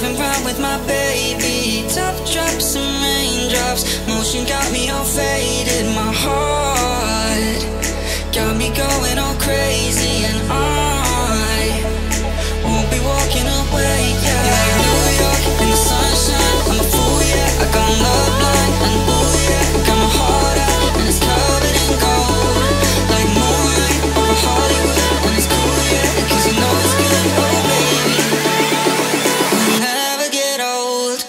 Driving round with my baby, top drops and raindrops. Motion got me all faded, my heart got me going all crazy, and I won't be walking away, yeah. You're like New York in the sunshine, I'm a fool, yeah. I got love blind and ooh, yeah. Got my heart out and it's covered in gold, like moonlight over Hollywood, and it's cool, yeah, 'cause you know it's good, oh baby. We'll never get old.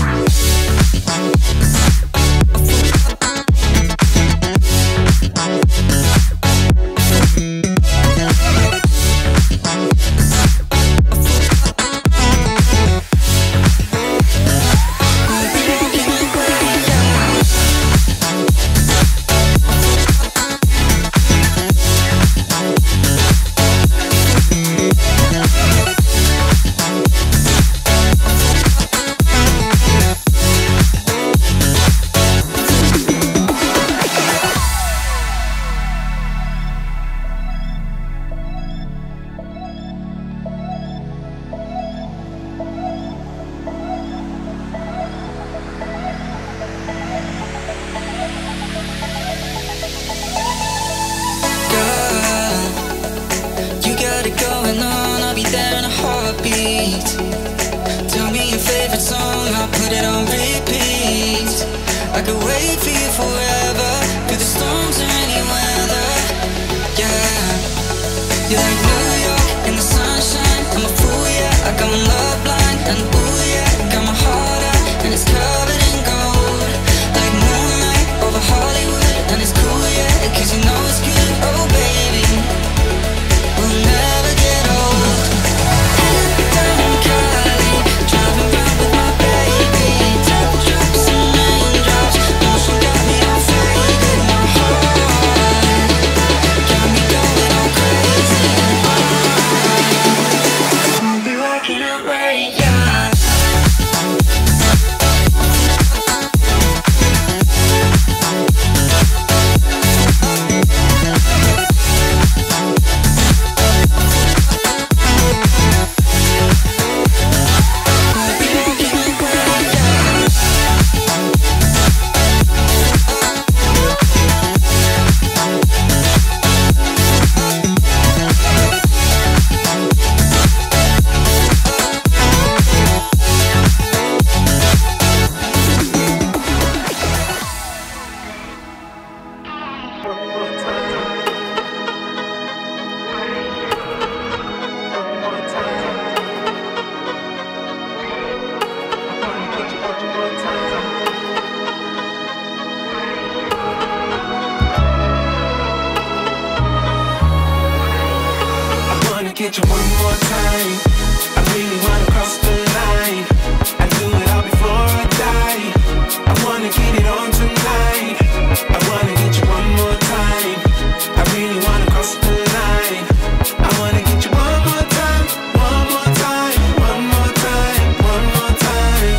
Get you one more time. I really wanna cross the line. I do it all before I die. I wanna get it on tonight. I wanna get you one more time. I really wanna cross the line. I wanna get you one more time, one more time, one more time, one more time.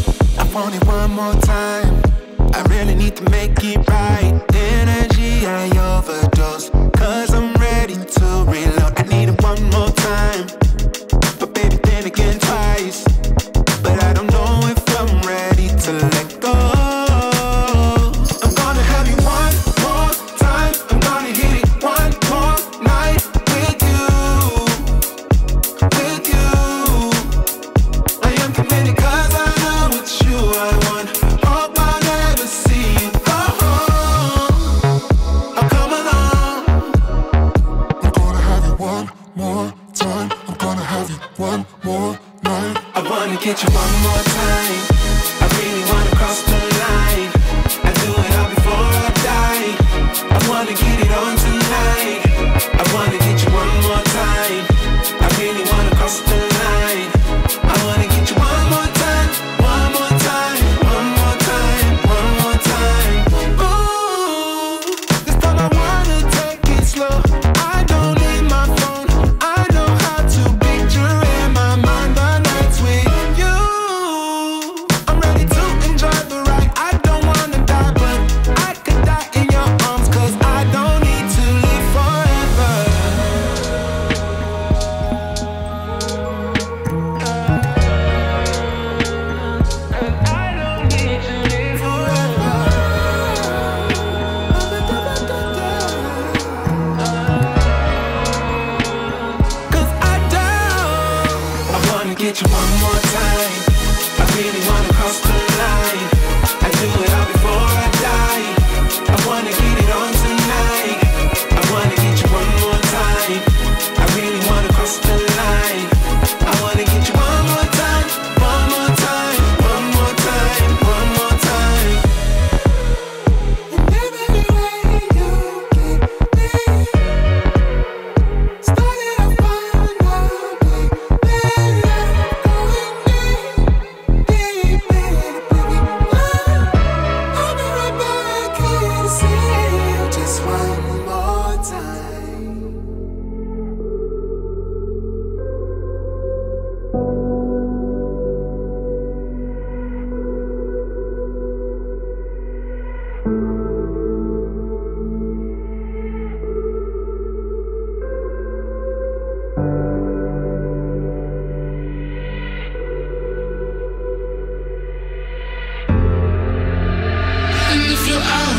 I want it one more time. I really need to make it right. Energy I overdose, 'cause I'm ready to reload. I need it one more time, but baby then again twice. But I don't know if I'm ready to let go. I'm gonna have you one more time. I'm gonna hit it one more night with you, with you. I am committed 'cause I know it's you I want. Hope I never see you go home. I'll come you out.